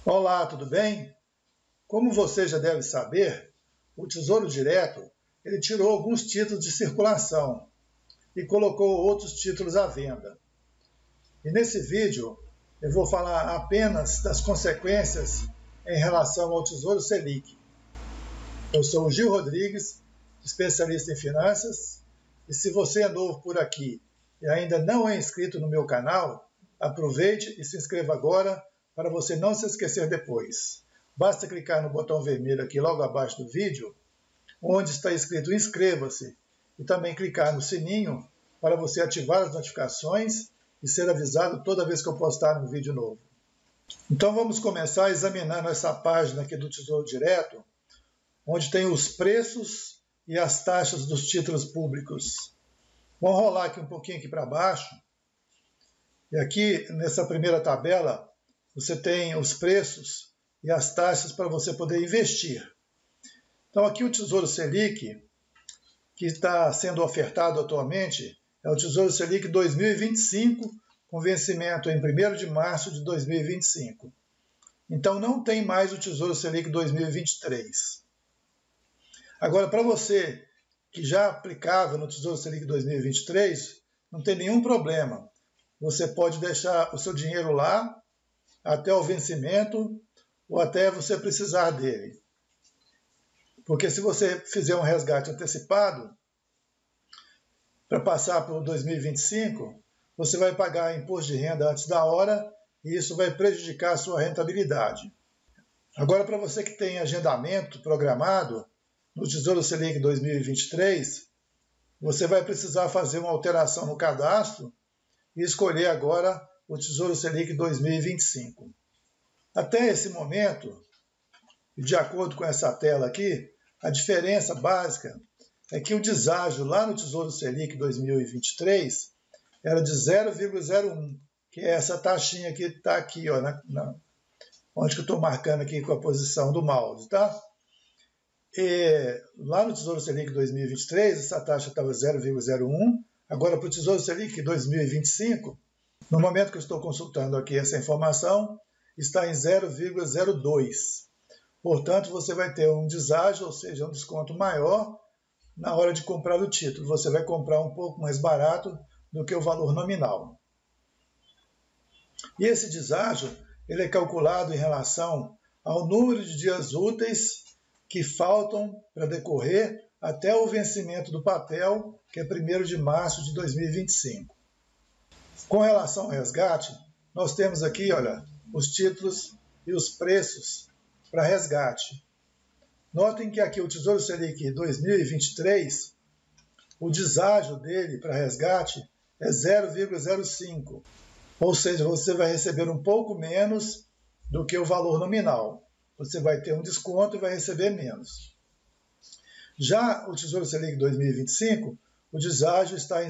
Olá, tudo bem? Como você já deve saber, o Tesouro Direto ele tirou alguns títulos de circulação e colocou outros títulos à venda. E nesse vídeo eu vou falar apenas das consequências em relação ao Tesouro Selic. Eu sou o Gil Rodrigues, especialista em finanças, e se você é novo por aqui e ainda não é inscrito no meu canal, aproveite e se inscreva agora para você não se esquecer depois. Basta clicar no botão vermelho aqui logo abaixo do vídeo, onde está escrito inscreva-se, e também clicar no sininho para você ativar as notificações e ser avisado toda vez que eu postar um vídeo novo. Então vamos começar examinando essa página aqui do Tesouro Direto, onde tem os preços e as taxas dos títulos públicos. Vamos rolar aqui um pouquinho aqui para baixo. E aqui, nessa primeira tabela, você tem os preços e as taxas para você poder investir. Então aqui o Tesouro Selic, que está sendo ofertado atualmente, é o Tesouro Selic 2025, com vencimento em 1º de março de 2025. Então não tem mais o Tesouro Selic 2023. Agora, para você que já aplicava no Tesouro Selic 2023, não tem nenhum problema. Você pode deixar o seu dinheiro lá até o vencimento ou até você precisar dele. Porque se você fizer um resgate antecipado, para passar para o 2025, você vai pagar imposto de renda antes da hora e isso vai prejudicar a sua rentabilidade. Agora, para você que tem agendamento programado no Tesouro Selic 2023, você vai precisar fazer uma alteração no cadastro e escolher agora o Tesouro Selic 2025. Até esse momento, e de acordo com essa tela aqui, a diferença básica é que o deságio lá no Tesouro Selic 2023 era de 0,01, que é essa taxinha que está aqui, ó, onde que eu estou marcando aqui com a posição do mouse, tá? E lá no Tesouro Selic 2023, essa taxa estava 0,01, agora para o Tesouro Selic 2025, no momento que eu estou consultando aqui essa informação, está em 0,02. Portanto, você vai ter um deságio, ou seja, um desconto maior na hora de comprar o título. Você vai comprar um pouco mais barato do que o valor nominal. E esse deságio ele é calculado em relação ao número de dias úteis que faltam para decorrer até o vencimento do papel, que é 1º de março de 2025. Com relação ao resgate, nós temos aqui, olha, os títulos e os preços para resgate. Notem que aqui o Tesouro Selic 2023, o deságio dele para resgate é 0,05, ou seja, você vai receber um pouco menos do que o valor nominal. Você vai ter um desconto e vai receber menos. Já o Tesouro Selic 2025, o deságio está em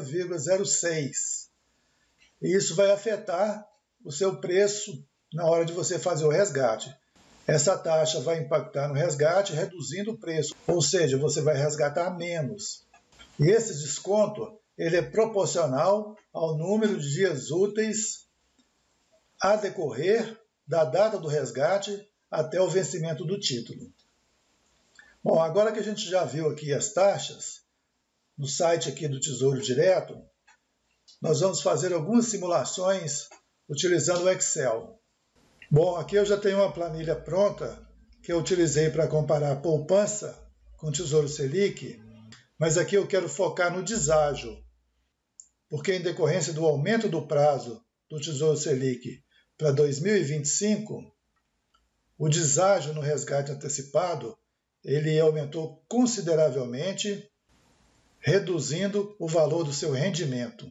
0,06. E isso vai afetar o seu preço na hora de você fazer o resgate. Essa taxa vai impactar no resgate, reduzindo o preço, ou seja, você vai resgatar menos. E esse desconto ele é proporcional ao número de dias úteis a decorrer da data do resgate até o vencimento do título. Bom, agora que a gente já viu aqui as taxas, no site aqui do Tesouro Direto, nós vamos fazer algumas simulações utilizando o Excel. Bom, aqui eu já tenho uma planilha pronta que eu utilizei para comparar poupança com Tesouro Selic, mas aqui eu quero focar no deságio, porque em decorrência do aumento do prazo do Tesouro Selic para 2025, o deságio no resgate antecipado ele aumentou consideravelmente, reduzindo o valor do seu rendimento.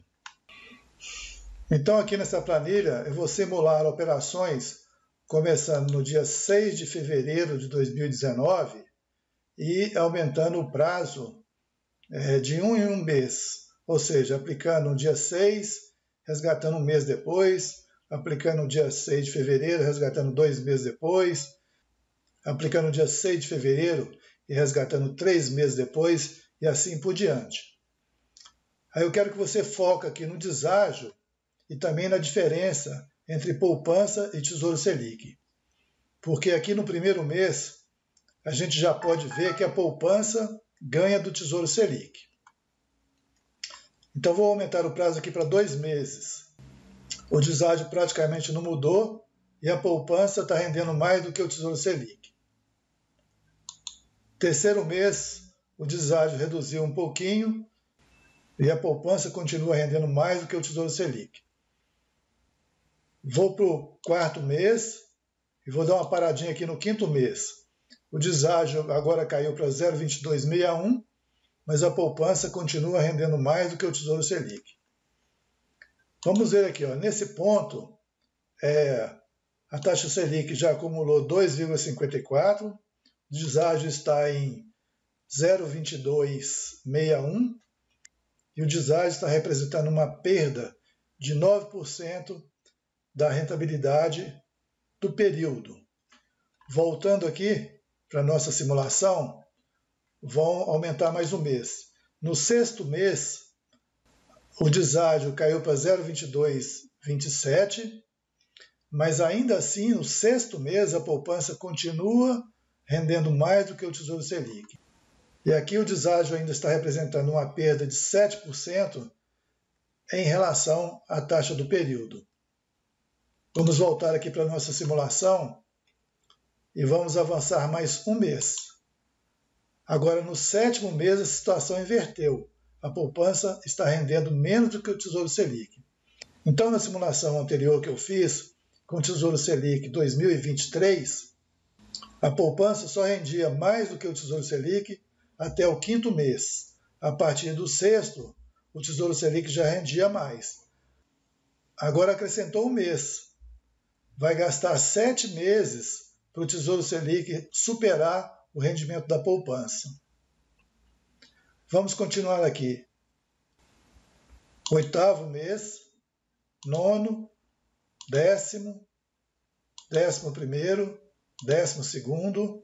Então aqui nessa planilha eu vou simular operações começando no dia 6 de fevereiro de 2019 e aumentando o prazo de 1 em 1 mês, ou seja, aplicando no dia 6, resgatando um mês depois, aplicando no dia 6 de fevereiro, resgatando 2 meses depois, aplicando no dia 6 de fevereiro e resgatando 3 meses depois, e assim por diante. Aí eu quero que você foque aqui no deságio e também na diferença entre poupança e Tesouro Selic. porque aqui no primeiro mês a gente já pode ver que a poupança ganha do Tesouro Selic. Então vou aumentar o prazo aqui para 2 meses. O deságio praticamente não mudou e a poupança está rendendo mais do que o Tesouro Selic. Terceiro mês, o deságio reduziu um pouquinho e a poupança continua rendendo mais do que o Tesouro Selic. Vou para o quarto mês e vou dar uma paradinha aqui no quinto mês. O deságio agora caiu para 0,2261, mas a poupança continua rendendo mais do que o Tesouro Selic. Vamos ver aqui, ó, nesse ponto, a taxa Selic já acumulou 2,54, o deságio está em 0,2261 e o deságio está representando uma perda de 9% da rentabilidade do período. Voltando aqui para a nossa simulação, vão aumentar mais um mês. No sexto mês, o deságio caiu para 0,2227, mas ainda assim, no sexto mês, a poupança continua rendendo mais do que o Tesouro Selic. E aqui o deságio ainda está representando uma perda de 7% em relação à taxa do período. Vamos voltar aqui para a nossa simulação e vamos avançar mais um mês. Agora, no sétimo mês, a situação inverteu. A poupança está rendendo menos do que o Tesouro Selic. Então, na simulação anterior que eu fiz, com o Tesouro Selic 2023, a poupança só rendia mais do que o Tesouro Selic até o quinto mês. A partir do sexto, o Tesouro Selic já rendia mais. Agora acrescentou um mês. Vai gastar 7 meses para o Tesouro Selic superar o rendimento da poupança. Vamos continuar aqui. Oitavo mês, nono, 10º, 11º, 12º.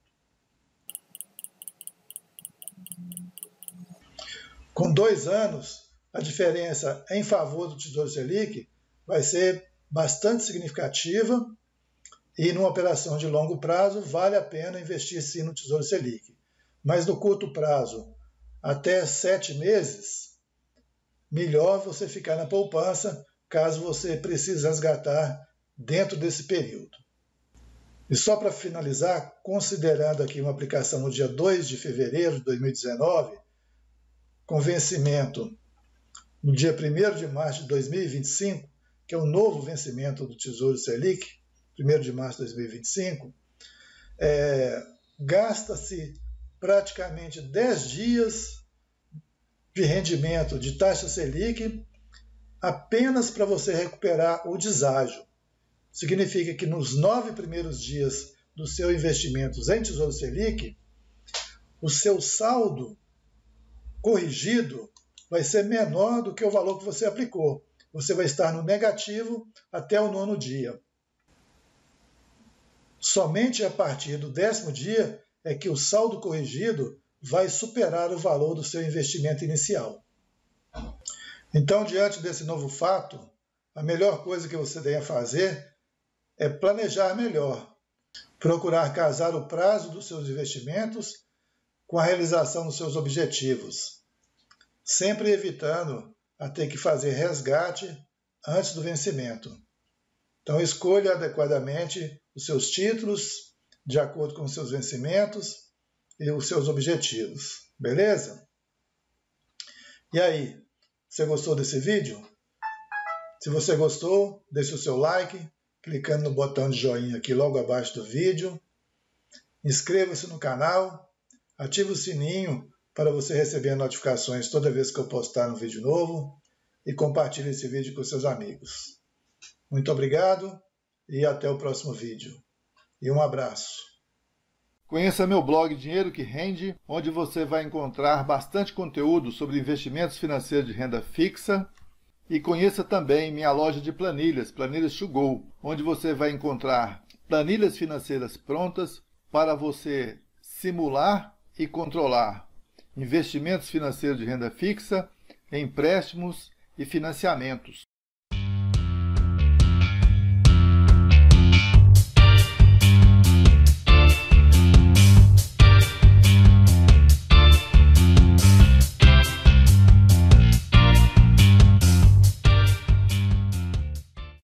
Com 2 anos, a diferença em favor do Tesouro Selic vai ser bastante significativa e numa operação de longo prazo vale a pena investir sim no Tesouro Selic. Mas no curto prazo, até 7 meses, melhor você ficar na poupança caso você precise resgatar dentro desse período. E só para finalizar, considerando aqui uma aplicação no dia 2 de fevereiro de 2019, com vencimento no dia 1º de março de 2025, que é o novo vencimento do Tesouro Selic, 1º de março de 2025, gasta-se praticamente 10 dias de rendimento de taxa Selic apenas para você recuperar o deságio. Significa que nos 9 primeiros dias do seu investimento em Tesouro Selic, o seu saldo corrigido vai ser menor do que o valor que você aplicou. Você vai estar no negativo até o 9º dia. Somente a partir do 10º dia é que o saldo corrigido vai superar o valor do seu investimento inicial. Então, diante desse novo fato, a melhor coisa que você deve fazer é planejar melhor, procurar casar o prazo dos seus investimentos com a realização dos seus objetivos, sempre evitando a ter que fazer resgate antes do vencimento. Então, escolha adequadamente os seus títulos, de acordo com os seus vencimentos e os seus objetivos. Beleza? E aí, você gostou desse vídeo? Se você gostou, deixe o seu like, clicando no botão de joinha aqui logo abaixo do vídeo. Inscreva-se no canal, ative o sininho para você receber notificações toda vez que eu postar um vídeo novo e compartilhe esse vídeo com seus amigos. Muito obrigado e até o próximo vídeo. E um abraço. Conheça meu blog Dinheiro que Rende, onde você vai encontrar bastante conteúdo sobre investimentos financeiros de renda fixa. E conheça também minha loja de planilhas, Planilhas to Go, onde você vai encontrar planilhas financeiras prontas para você simular e controlar investimentos financeiros de renda fixa, empréstimos e financiamentos.